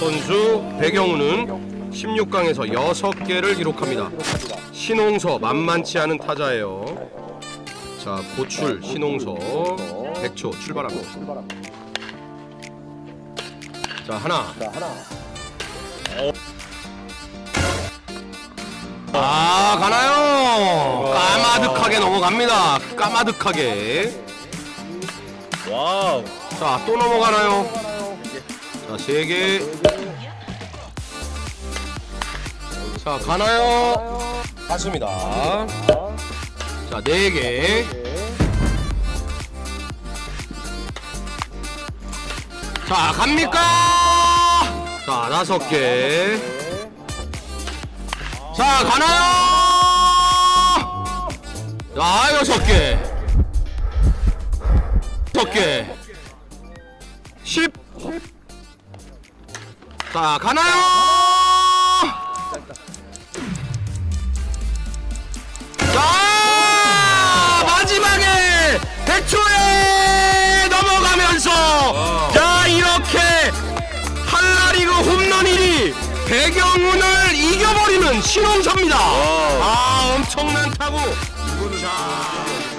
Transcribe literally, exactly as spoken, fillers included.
선수 배경우는 십육 강에서 여섯 개를 기록합니다. 신홍서 만만치 않은 타자예요. 자, 고출 신홍서 백 초 출발합니다. 자, 하나. 아, 가나요? 까마득하게 넘어갑니다. 까마득하게. 와우. 자, 또 넘어가나요? 자, 세 개. 자, 가나요? 갔습니다. 자, 네 개. 자, 갑니까? 자, 다섯 개. 자, 가나요? 자, 여섯 개. 여섯 개. 십. 자, 가나요? 자, 마지막에 백 초에 넘어가면서 자, 이렇게 한라리그 홈런 일 위 배경운을 이겨버리는 신홍서입니다. 아, 엄청난 타구. 자.